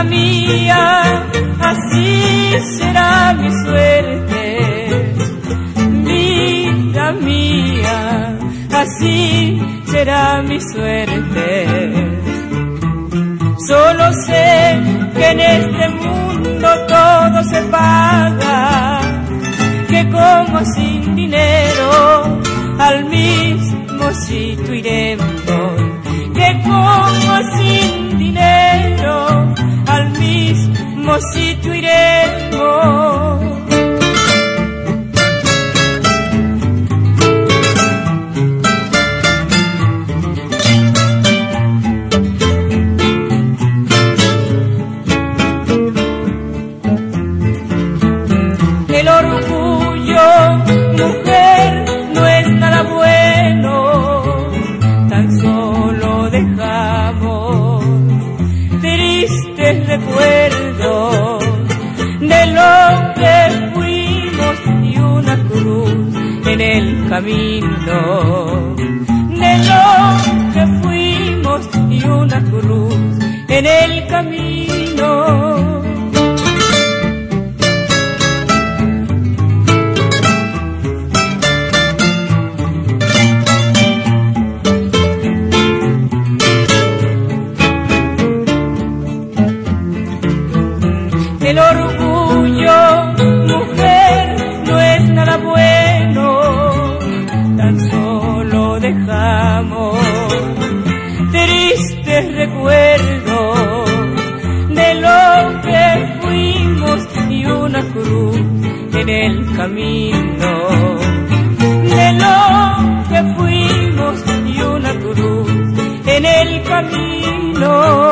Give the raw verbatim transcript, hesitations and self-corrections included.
mía, así será mi suerte. Vida mía, así será mi suerte. Solo sé que en este mundo todo se paga, que como sin dinero al mismo sitio iremos, que como sin dinero al mismo sitio iremos. El orgullo, mujer, no es nada bueno, tan solo dejamos tristes recuerdos de lo que fuimos y una cruz en el camino, de lo que fuimos y una cruz en el camino. El orgullo, mujer, no es nada bueno, tan solo dejamos tristes recuerdos de lo que fuimos y una cruz en el camino, de lo que fuimos y una cruz en el camino.